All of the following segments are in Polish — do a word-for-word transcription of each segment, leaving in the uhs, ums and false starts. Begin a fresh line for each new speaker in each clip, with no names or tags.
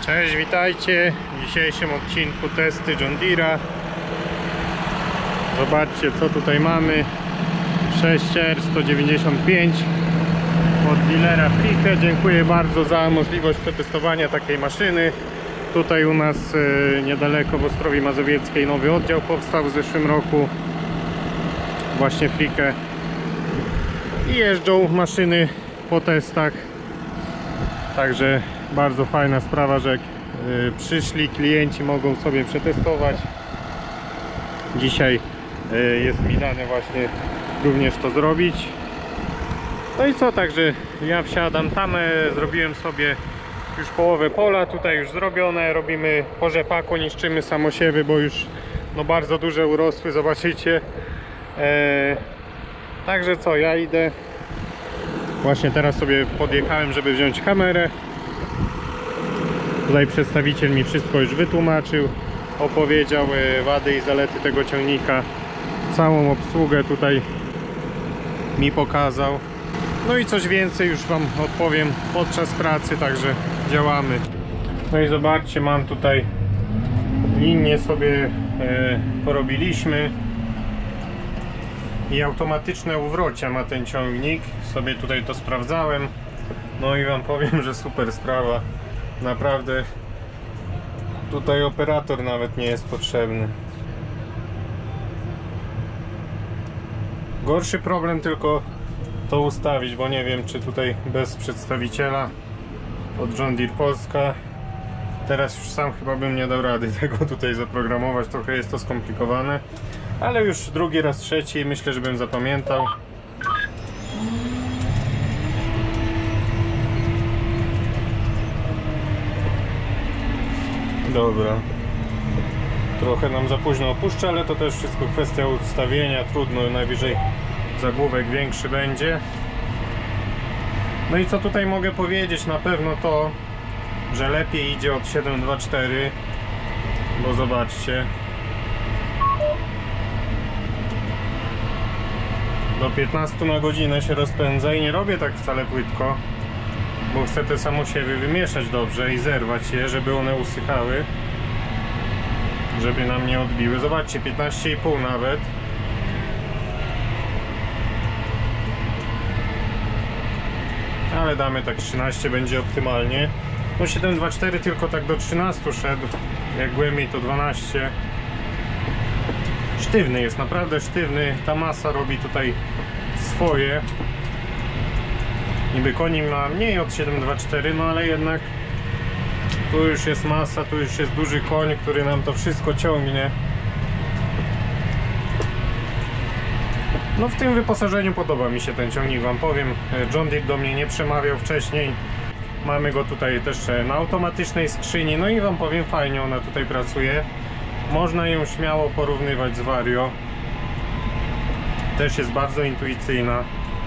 Cześć, witajcie w dzisiejszym odcinku testy John Deere'a. Zobaczcie, co tutaj mamy. sześć R sto dziewięćdziesiąt pięć od dealera Fricke. Dziękuję bardzo za możliwość przetestowania takiej maszyny. Tutaj u nas yy, niedaleko w Ostrowi Mazowieckiej nowy oddział powstał w zeszłym roku. Właśnie Fricke. I jeżdżą maszyny po testach. Także bardzo fajna sprawa, że yy, przyszli klienci mogą sobie przetestować. Dzisiaj yy, jest mi dane właśnie również to zrobić. No i co, także ja wsiadam tam, yy, zrobiłem sobie już połowę pola, tutaj już zrobione, robimy po rzepaku, niszczymy samosiewy, bo już no bardzo duże urosły, zobaczycie. Yy, także co, ja idę. Właśnie teraz sobie podjechałem, żeby wziąć kamerę. Tutaj przedstawiciel mi wszystko już wytłumaczył, opowiedział wady i zalety tego ciągnika, całą obsługę tutaj mi pokazał. No i coś więcej już wam odpowiem podczas pracy, także działamy. No i zobaczcie, mam tutaj linię sobie e, porobiliśmy i automatyczne uwrocia ma ten ciągnik, sobie tutaj to sprawdzałem. No i wam powiem, że super sprawa. Naprawdę tutaj operator nawet nie jest potrzebny. Gorszy problem tylko to ustawić, bo nie wiem, czy tutaj bez przedstawiciela od John Deere Polska. Teraz już sam chyba bym nie dał rady tego tutaj zaprogramować, trochę jest to skomplikowane, ale już drugi raz, trzeci myślę, że bym zapamiętał. Dobra, trochę nam za późno opuszcza, ale to też wszystko kwestia ustawienia, trudno, najwyżej zagłówek większy będzie. No i co tutaj mogę powiedzieć? Na pewno to, że lepiej idzie od siedem dwa cztery, bo zobaczcie, do piętnastu na godzinę się rozpędza i nie robię tak wcale płytko, bo chcę te samosiewy wymieszać dobrze i zerwać je, żeby one usychały, żeby nam nie odbiły. Zobaczcie, piętnaście i pół nawet. Ale damy tak trzynaście, będzie optymalnie. No siedem dwa cztery tylko tak do trzynastu szedł, jak głębiej to dwanaście. Sztywny jest, naprawdę sztywny, ta masa robi tutaj swoje. Niby koni ma mniej od siedem dwa cztery, no ale jednak tu już jest masa, tu już jest duży koń, który nam to wszystko ciągnie. No w tym wyposażeniu podoba mi się ten ciągnik, wam powiem. John Deere do mnie nie przemawiał wcześniej. Mamy go tutaj też na automatycznej skrzyni, no i wam powiem, fajnie ona tutaj pracuje. Można ją śmiało porównywać z Vario. Też jest bardzo intuicyjna.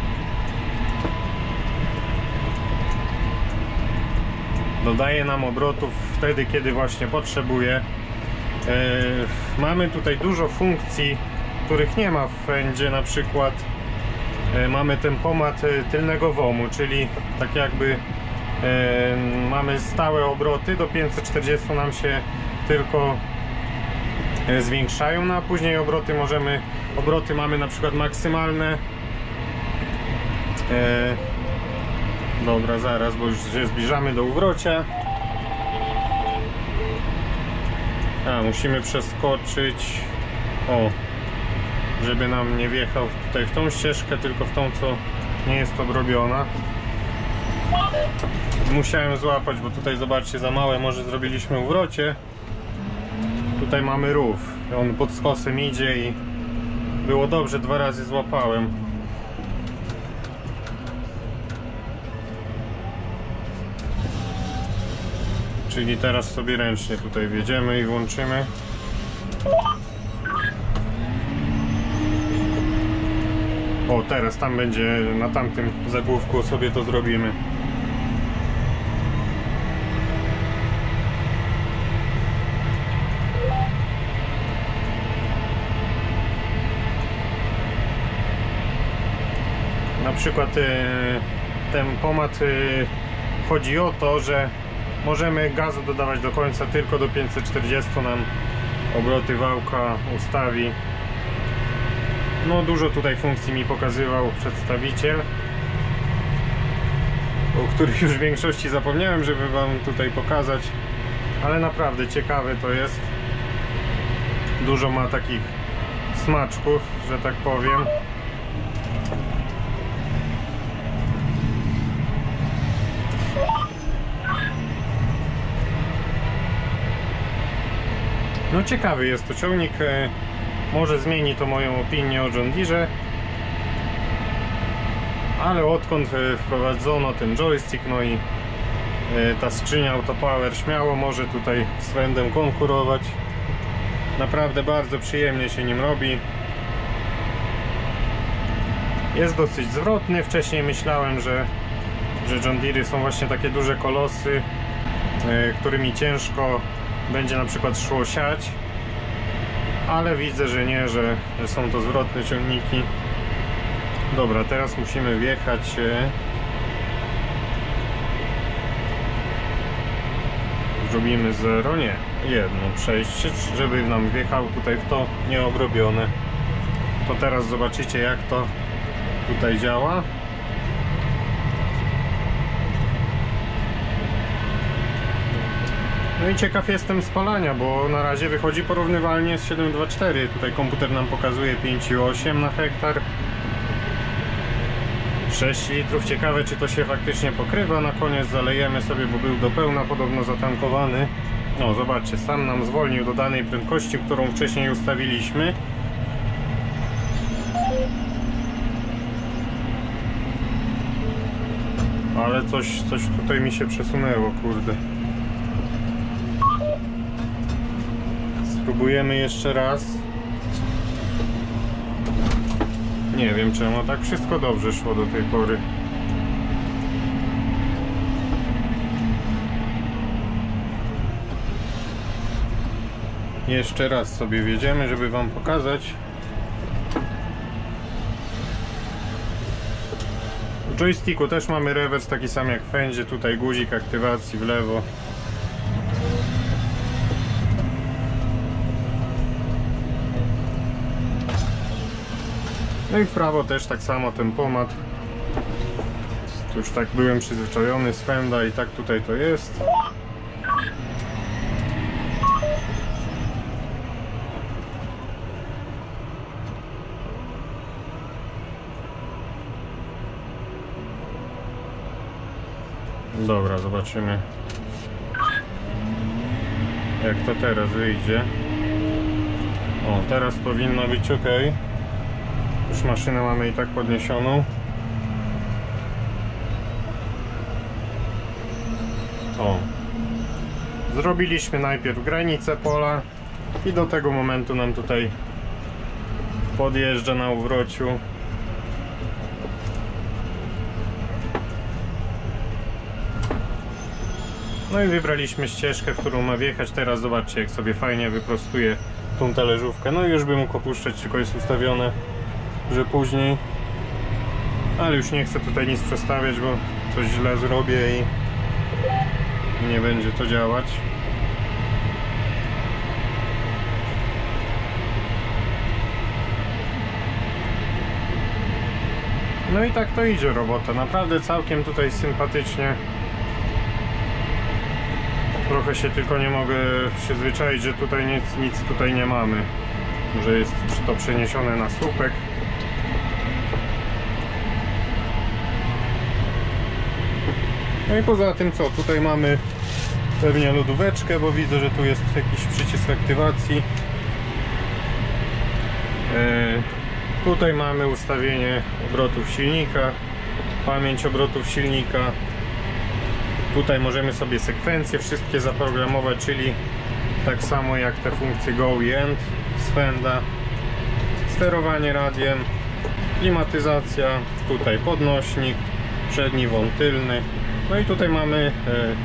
Dodaje nam obrotów wtedy, kiedy właśnie potrzebuje. Yy, mamy tutaj dużo funkcji, których nie ma w Fendzie. Na przykład yy, mamy tempomat tylnego womu, czyli tak jakby yy, mamy stałe obroty, do pięćset czterdzieści nam się tylko yy, zwiększają, no a później obroty możemy, obroty mamy na przykład maksymalne. Yy, Dobra, zaraz, bo już się zbliżamy do uwrocia. A, musimy przeskoczyć. O, żeby nam nie wjechał tutaj w tą ścieżkę, tylko w tą, co nie jest obrobiona. Musiałem złapać, bo tutaj zobaczcie, za małe może zrobiliśmy uwrocie. Tutaj mamy rów, on pod skosem idzie i było dobrze, dwa razy złapałem. Czyli teraz sobie ręcznie tutaj wjedziemy i włączymy. O, teraz tam będzie, na tamtym zagłówku sobie to zrobimy. Na przykład ten pomad chodzi o to, że Możemy gazu dodawać do końca, tylko do pięćset czterdzieści nam obroty wałka ustawi. No dużo tutaj funkcji mi pokazywał przedstawiciel, o których już w większości zapomniałem, żeby wam tutaj pokazać, ale naprawdę ciekawe to jest. Dużo ma takich smaczków, że tak powiem. No ciekawy jest to ciągnik, może zmieni to moją opinię o John Deere, ale odkąd wprowadzono ten joystick, no i ta skrzynia Autopower, śmiało może tutaj z Fendem konkurować. Naprawdę bardzo przyjemnie się nim robi. Jest dosyć zwrotny. Wcześniej myślałem, że, że John Deere są właśnie takie duże kolosy, którymi ciężko będzie na przykład szło siać, ale widzę, że nie, że, że są to zwrotne ciągniki. Dobra, teraz musimy wjechać zrobimy zero, nie, jedno przejście, żeby nam wjechał tutaj w to nieobrobione. To teraz zobaczycie, jak to tutaj działa. No i ciekaw jestem spalania, bo na razie wychodzi porównywalnie z siedem dwa cztery. Tutaj komputer nam pokazuje pięć i osiem na hektar. sześć litrów. Ciekawe, czy to się faktycznie pokrywa. Na koniec zalejemy sobie, bo był do pełna podobno zatankowany. No zobaczcie, sam nam zwolnił do danej prędkości, którą wcześniej ustawiliśmy. Ale coś, coś tutaj mi się przesunęło, kurde. Spróbujemy jeszcze raz. Nie wiem czemu, tak wszystko dobrze szło do tej pory. Jeszcze raz sobie wjedziemy, żeby wam pokazać. W joysticku też mamy rewers taki sam jak w Fendzie. Tutaj guzik aktywacji w lewo. No i w prawo też tak samo tempomat. To już tak byłem przyzwyczajony z Fenda i tak tutaj to jest. Dobra, zobaczymy, jak to teraz wyjdzie. O, teraz powinno być ok. Już maszynę mamy i tak podniesioną. O, zrobiliśmy najpierw granicę pola i do tego momentu nam tutaj podjeżdża na uwrociu. No i wybraliśmy ścieżkę, w którą ma wjechać. Teraz zobaczcie, jak sobie fajnie wyprostuje tą talerzówkę. No i już by mógł opuszczać, tylko jest ustawione, że później. Ale już nie chcę tutaj nic przestawiać, bo coś źle zrobię i nie będzie to działać. No i tak to idzie robota. Naprawdę całkiem tutaj sympatycznie. Trochę się tylko nie mogę przyzwyczaić, że tutaj nic, nic tutaj nie mamy. Że jest to przeniesione na słupek. No i poza tym co? Tutaj mamy pewnie lodóweczkę, bo widzę, że tu jest jakiś przycisk aktywacji. Yy, tutaj mamy ustawienie obrotów silnika, pamięć obrotów silnika. Tutaj możemy sobie sekwencje wszystkie zaprogramować, czyli tak samo jak te funkcje Go i End z Fenda. Sterowanie radiem, klimatyzacja, tutaj podnośnik, przedni wąt tylny. No i tutaj mamy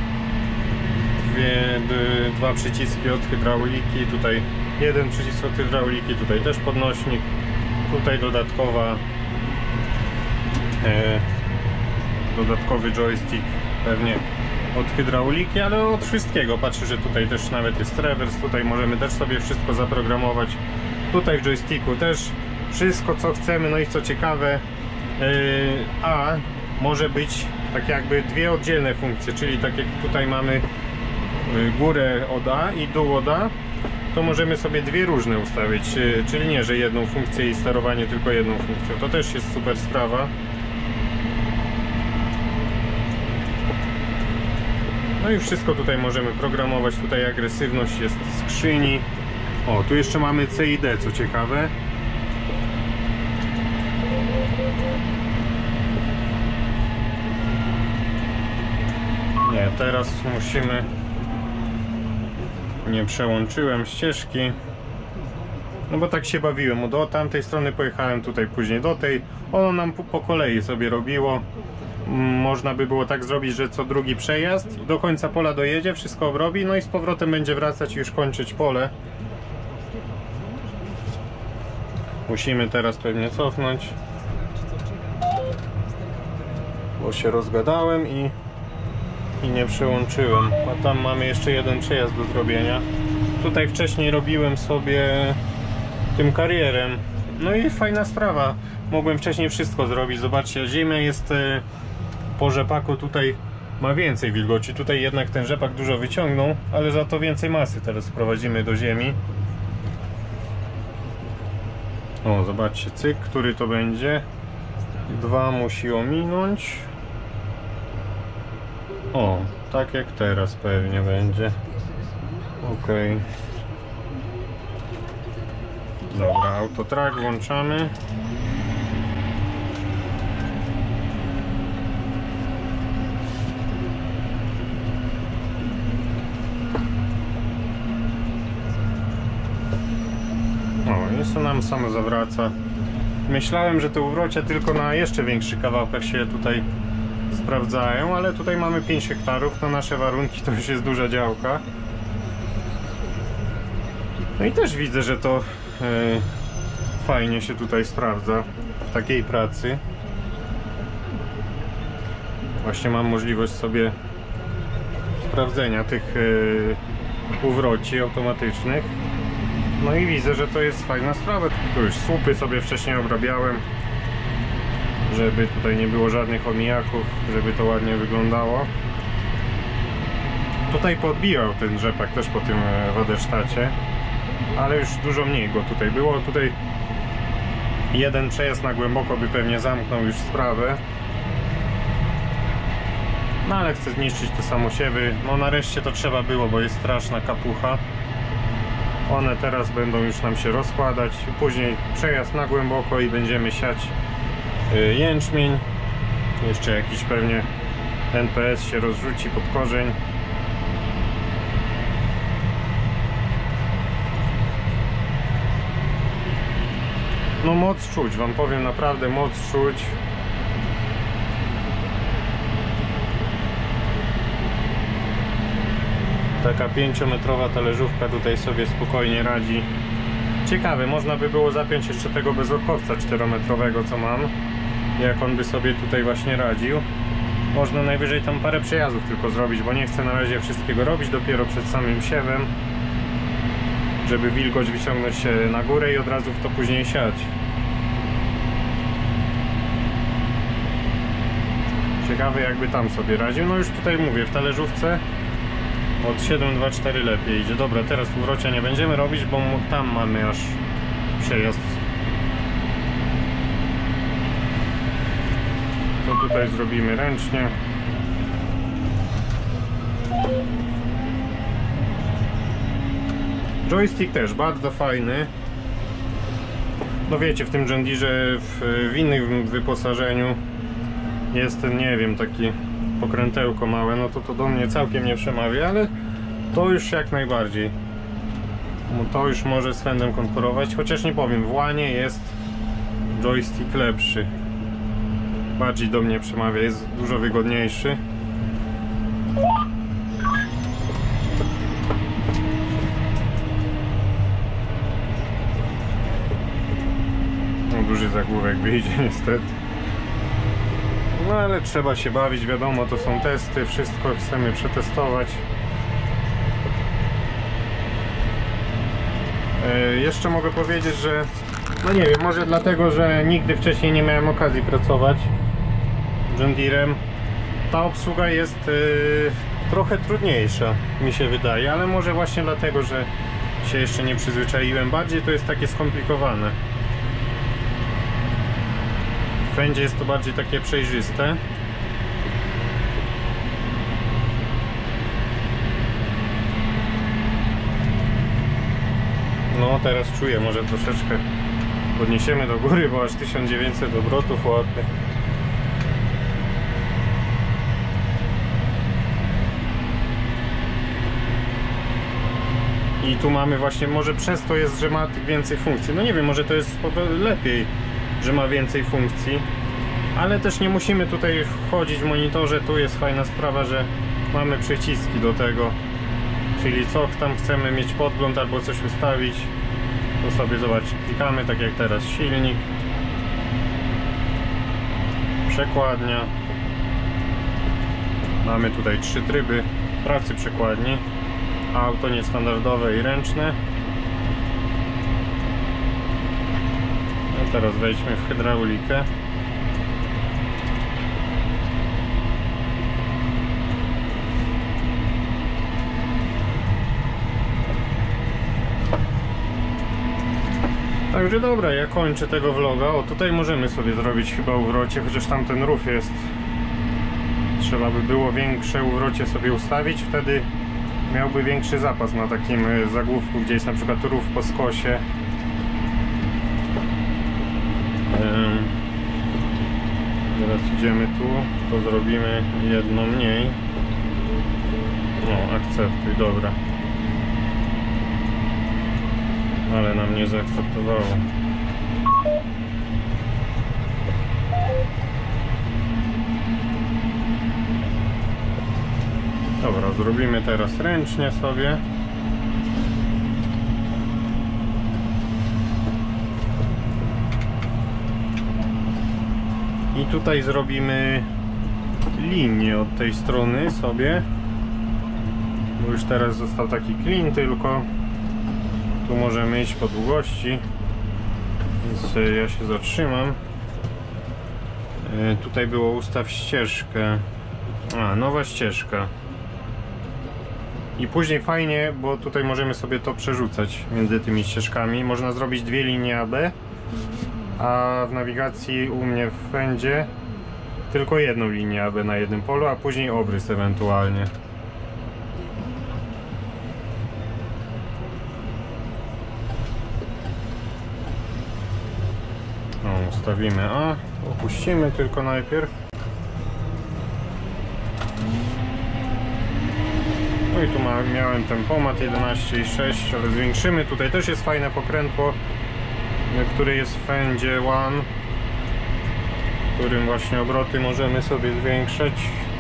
dwie, dwa przyciski od hydrauliki, tutaj jeden przycisk od hydrauliki, tutaj też podnośnik, tutaj dodatkowa dodatkowy joystick, pewnie od hydrauliki, ale od wszystkiego. Patrzę, że tutaj też nawet jest rewers, tutaj możemy też sobie wszystko zaprogramować. Tutaj w joysticku też wszystko co chcemy, no i co ciekawe, yy, a może być tak jakby dwie oddzielne funkcje, czyli tak jak tutaj mamy górę od A i dół od A, to możemy sobie dwie różne ustawić, czyli nie, że jedną funkcję i sterowanie tylko jedną funkcją. To też jest super sprawa. No i wszystko tutaj możemy programować. Tutaj agresywność jest w skrzyni. O, tu jeszcze mamy C i D, co ciekawe. Nie, teraz musimy... Nie przełączyłem ścieżki. No bo tak się bawiłem. Do tamtej strony pojechałem, tutaj później do tej. Ono nam po, po kolei sobie robiło. Można by było tak zrobić, że co drugi przejazd do końca pola dojedzie, wszystko obrobi, no i z powrotem będzie wracać i już kończyć pole. Musimy teraz pewnie cofnąć, bo się rozgadałem i, i nie przełączyłem. A tam mamy jeszcze jeden przejazd do zrobienia. Tutaj wcześniej robiłem sobie tym karierem. No i fajna sprawa. Mogłem wcześniej wszystko zrobić. Zobaczcie, ziemia jest po rzepaku, tutaj ma więcej wilgoci. Tutaj jednak ten rzepak dużo wyciągnął, ale za to więcej masy teraz wprowadzimy do ziemi. O, zobaczcie, cyk, który to będzie. Dwa musi ominąć. O, tak jak teraz pewnie będzie. Ok. Dobra, autotrack włączamy. O, jest to nam samo zawraca. Myślałem, że te uwrocia tylko na jeszcze większych kawałkach się tutaj sprawdzają, ale tutaj mamy pięć hektarów, na nasze warunki to już jest duża działka. No i też widzę, że to yy, fajnie się tutaj sprawdza w takiej pracy. Właśnie mam możliwość sobie sprawdzenia tych yy, uwroci automatycznych. No i widzę, że to jest fajna sprawa. Tu już słupy sobie wcześniej obrabiałem, żeby tutaj nie było żadnych omijaków, żeby to ładnie wyglądało. Tutaj podbijał ten rzepak też po tym warsztacie, ale już dużo mniej go tutaj było. Tutaj jeden przejazd na głęboko by pewnie zamknął już sprawę. No ale chcę zniszczyć te samosiewy. No nareszcie to trzeba było, bo jest straszna kapucha. One teraz będą już nam się rozkładać. Później przejazd na głęboko i będziemy siać jęczmień. Jeszcze jakiś pewnie N P S się rozrzuci pod korzeń. No moc czuć, wam powiem, naprawdę moc czuć. Taka pięciometrowa talerzówka tutaj sobie spokojnie radzi. Ciekawe, można by było zapiąć jeszcze tego bezorkowca czterometrowego, co mam. Jak on by sobie tutaj właśnie radził. Można najwyżej tam parę przejazdów tylko zrobić, bo nie chcę na razie wszystkiego robić, dopiero przed samym siewem, żeby wilgoć wyciągnąć się na górę i od razu w to później siać. Ciekawe, jakby tam sobie radził. No już tutaj mówię, w talerzówce od siedem dwa cztery lepiej idzie. Dobra, teraz uwrocia nie będziemy robić, bo tam mamy aż przejazd. To tutaj zrobimy ręcznie. Joystick też bardzo fajny. No wiecie, w tym John Deere w, w innym wyposażeniu jest ten, nie wiem, taki pokrętełko małe, no to to do mnie całkiem nie przemawia, ale to już jak najbardziej. No to już może z Fendem konkurować, chociaż nie powiem, w łanie jest joystick lepszy. Bardziej do mnie przemawia, jest dużo wygodniejszy. No, duży zagłówek wyjdzie niestety. No ale trzeba się bawić, wiadomo, to są testy, wszystko chcemy przetestować. Yy, jeszcze mogę powiedzieć, że no nie wiem, może dlatego, że nigdy wcześniej nie miałem okazji pracować John Deerem. Ta obsługa jest yy, trochę trudniejsza, mi się wydaje, ale może właśnie dlatego, że się jeszcze nie przyzwyczaiłem. Bardziej to jest takie skomplikowane. W fendzie jest to bardziej takie przejrzyste. No teraz czuję, może troszeczkę podniesiemy do góry, bo aż tysiąc dziewięćset obrotów ładnych. I tu mamy właśnie, może przez to jest, że ma tych więcej funkcji. No nie wiem, może to jest lepiej, że ma więcej funkcji. Ale też nie musimy tutaj wchodzić w monitorze. Tu jest fajna sprawa, że mamy przyciski do tego. Czyli co tam chcemy mieć podgląd albo coś ustawić, to sobie zobaczcie, klikamy, tak jak teraz silnik, przekładnia. Mamy tutaj trzy tryby pracy przekładni: auto, niestandardowe i ręczne. A teraz wejdźmy w hydraulikę. Także dobra, ja kończę tego vloga. O, tutaj możemy sobie zrobić chyba uwrocie, chociaż tamten rów jest. Trzeba by było większe uwrocie sobie ustawić, wtedy miałby większy zapas na takim zagłówku, gdzie jest na przykład rów po skosie. Teraz idziemy tu, to zrobimy jedno mniej. No, akceptuj, dobra. Ale nam nie zaakceptowało. Dobra, zrobimy teraz ręcznie sobie. I tutaj zrobimy linię od tej strony sobie. Bo już teraz został taki klin tylko. Tu możemy iść po długości, więc ja się zatrzymam. Tutaj było ustaw ścieżkę. A, nowa ścieżka. I później fajnie, bo tutaj możemy sobie to przerzucać między tymi ścieżkami. Można zrobić dwie linie A B, a w nawigacji u mnie w fendzie tylko jedną linię A B na jednym polu, a później obrys ewentualnie. O, ustawimy A, opuścimy tylko najpierw. No i tu ma, miałem tempomat jedenaście i sześć, ale zwiększymy. Tutaj też jest fajne pokrętło, które jest w fendzie One, którym właśnie obroty możemy sobie zwiększać.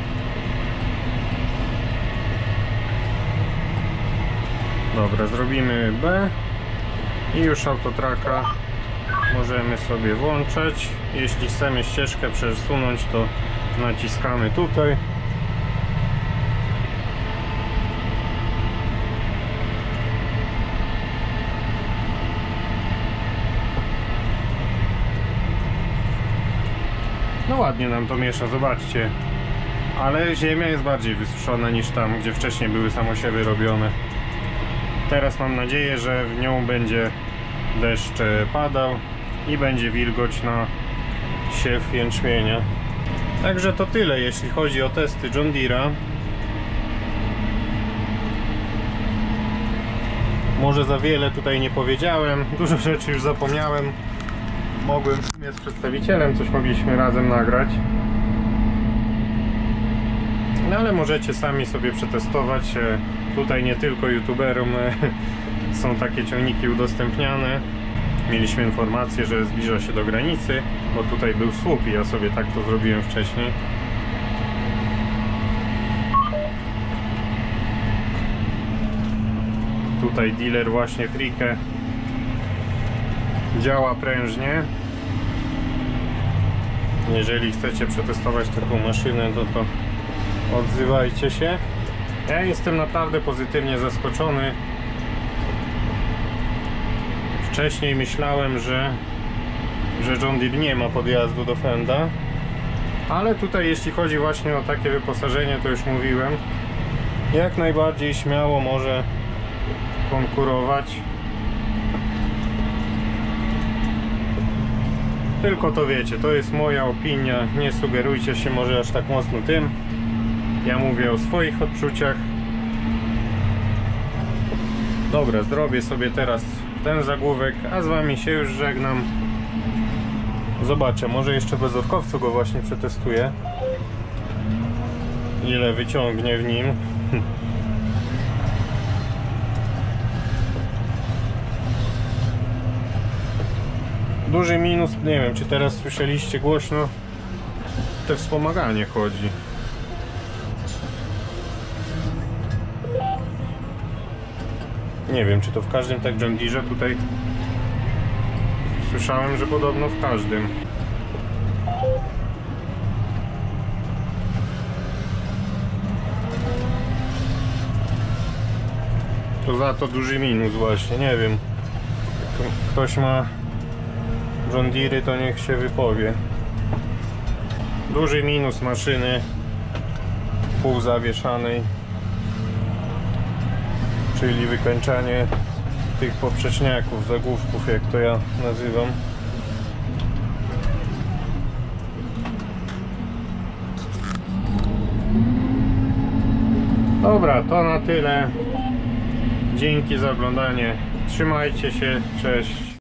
Dobra, zrobimy B i już autotraka możemy sobie włączać. Jeśli chcemy ścieżkę przesunąć, to naciskamy tutaj. No ładnie nam to miesza, zobaczcie. Ale ziemia jest bardziej wysuszona niż tam, gdzie wcześniej były samosiewy robione. Teraz mam nadzieję, że w nią będzie deszcz padał i będzie wilgoć na siew jęczmienia. Także to tyle, jeśli chodzi o testy John Deere'a. Może za wiele tutaj nie powiedziałem, dużo rzeczy już zapomniałem. Mogłem w sumie z przedstawicielem, coś mogliśmy razem nagrać. No ale możecie sami sobie przetestować. Tutaj nie tylko youtuberom są takie ciągniki udostępniane. Mieliśmy informację, że zbliża się do granicy, bo tutaj był słup i ja sobie tak to zrobiłem wcześniej. Tutaj dealer właśnie Frike działa prężnie. Jeżeli chcecie przetestować taką maszynę, to to odzywajcie się. Ja jestem naprawdę pozytywnie zaskoczony. Wcześniej myślałem, że, że John Deere nie ma podjazdu do Fenda, ale tutaj jeśli chodzi właśnie o takie wyposażenie, to już mówiłem, jak najbardziej śmiało może konkurować. Tylko to wiecie, to jest moja opinia, nie sugerujcie się może aż tak mocno tym. Ja mówię o swoich odczuciach. Dobra, zrobię sobie teraz ten zagłówek, a z wami się już żegnam. Zobaczę, może jeszcze bez orkowcu go właśnie przetestuję, ile wyciągnie w nim. Duży minus, nie wiem czy teraz słyszeliście głośno, te wspomaganie chodzi. Nie wiem czy to w każdym tak John Deere, tutaj słyszałem, że podobno w każdym. To za to duży minus właśnie, nie wiem. Ktoś ma John Deere, to niech się wypowie. Duży minus maszyny półzawieszanej, czyli wykończanie tych poprzeczniaków, zagłówków, jak to ja nazywam. Dobra, to na tyle. Dzięki za oglądanie. Trzymajcie się, cześć.